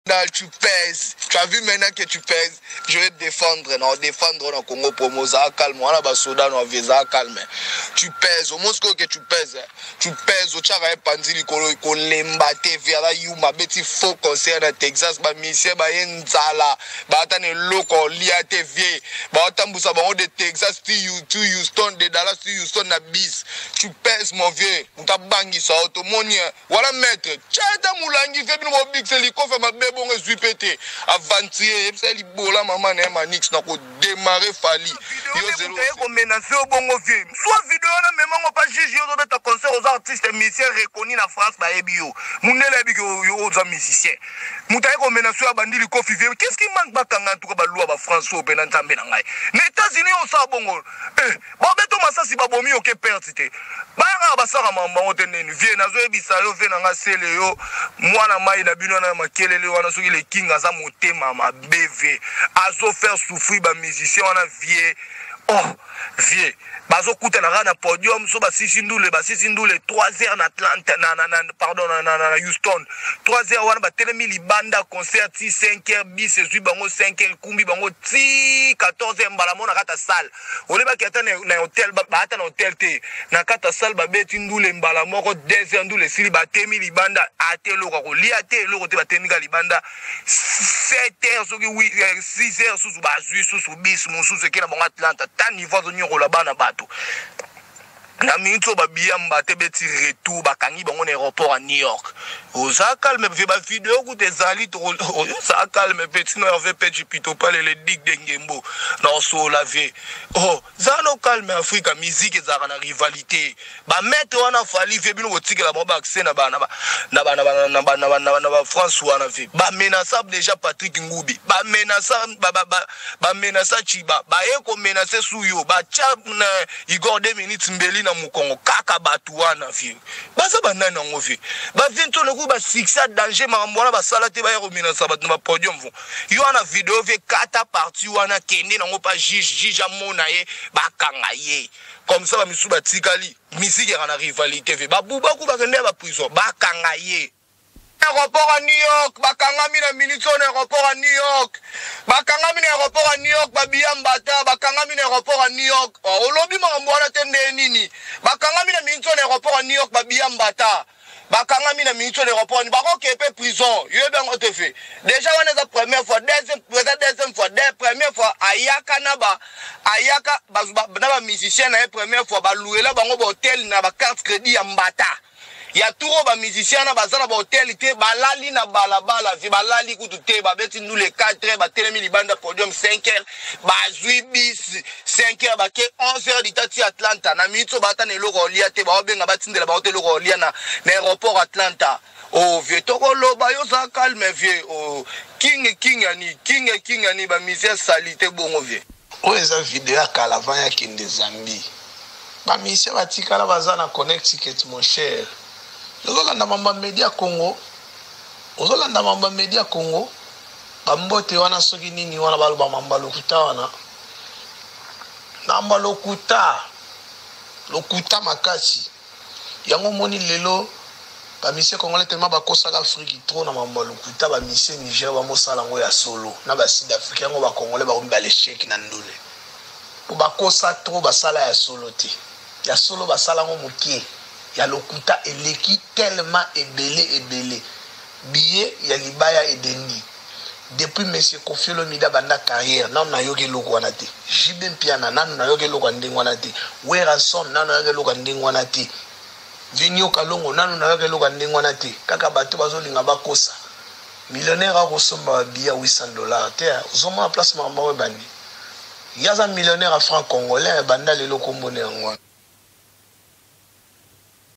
Tu pèses. Tu as vu maintenant que tu pèses. Je vais te défendre. Non, défendre dans Congo promo. Ça calme. On a pas soda non visa calme. Tu pèses. Au moins que tu pèses. Tu pèses. Au tchara et pandili ko lembate vers yuma beti faux concert na Texas ba monsieur ba yenzala. Ba atane loko lia TV. Ba atambusa ba de Texas to Houston de Dallas to Houston na bis. Tu pèses mon vieux. On t'a bangi ça automonia. Voilà maître. Tchata moulangi fait bino big c'est li ko fait ma bon pété aventurer c'est li bola maman na manix na ko démarrer fali yo zéro ko menacer au bongo vieux soit vidéo na même on pas juger yo ta concert aux artistes musiciens reconnus na France ba ebio mundela biko yo aux musiciens mutaye ko menacer abandi li kofi vieux qu'est-ce qui manque bakanga tout ba loi ba France au pena nzambe na ngai na États-Unis on sa bongo bon beto masasi ba bomi oke pertité ba ba sara mamba otenen vieux nazo ebisa yo ve na nga sele yo mwana mai na bino na makelele wana soki le king aza motema mabe azo faire souffrir ba musicien wana vie oh vie bazo kuta na podium so ba sisindule 3h na Atlanta pardon na Houston 3h wana ba telemi libanda concert 5h bis ezui bango 5h kumbi bango ti 14h mbala mona kata salle oleba ki ata na hotel ba ata na hotel te na kata salle ba beti ndule mbala moko 2h ndule sili ba temi libanda ate loko ko lia te loko te ba temi ka libanda 7h soki 6h susu ba zui susu bis mususu ke na bango Atlanta ta niveau zo nyoko la bana bato na minto ba biamba te beti retour ba kangi bango na aéroport à New York oza calme ve ba vidéo ku te zali to ça calme petit no ve petit pito pale le dig de ngembo na so laver oh zano calme Afrika musique ezaka na rivalité ba mettre wana fali ve bino botikela mo ba accès na ba France wana ve ba menacer déjà Patrick Ngubi ba menacer Chiba ba eko menacer Suyo ba chap na Igor 2 minutes mbeli na mukongo kaka batu wana vie baza banana ngo vie ba vinto le ku ba succès danger marambona ba salate ba yero menacer ba na podium vo yo na vidéo ve 4 parties wana kende na ngo pa juge amona ye ba kanga ye comme ça ba misu ba tikali musique ya na rivalité ve ba buba ku ba kende ba prison ba kanga ye aéroport à New York bakangami na militson aéroport à New York bakangami na aéroport à New York babiambata bakangami na aéroport à New York olobi mambo wana tende nini bakangami na militson aéroport à New York babiambata bakangami na militson aéroport ni bako kepe prison yo bengo te fait déjà wana za première fois deuxième fois première fois ayaka na ba musicien na première fois ba louela bango ba hôtel na ba carte crédit ya mbata ya turo ba musicien na bazana ba hotel te balali na balabala vi balali kutu te ba beti nous les 4h ba telemi libanda podium 5h ba zui bis 5h ba ke 11h ditati Atlanta na mitso bata ne loko lia te ba obenga batindela ba hotel loko lia na aéroport Atlanta oh vieux toko loba yo za calme vieux oh king ani ba misère salite bongo vieux o eza vidéo ya kalavan ya kende Zambie ba misère batikala bazana Connecticut mon cher ozolanda mamba media Congo bambote wana soki nini wana baloba mamba lokuta wana namba lokuta makasi yango moni lelo ba mission congolais tellement bakosa l'Afrique trop na mamba lokuta ba mission Niger ba mosala ngo ya solo na ba sud africain ngo ba congolais ba komba l'échec na ndule po bakosa trop basala ya solo te ya solo basala ngo mokie ya lokuta eleki tellement ebele billet ya libaya edeni depuis monsieur Kofi Olomide banda carrière nanu na yoke loko wana te Jibe Mpiana nanu na yoke loko ndenge wana te Werason nanu na yoke loko ndenge wana te Vinyo Kalongo nanu na yoke loko ndenge wana te kaka bato bazolinga bakosa millionnaire akosomba billet $800 te ozoma place mamba we bandi yaza millionnaire à franc congolais banda lelo kombone yango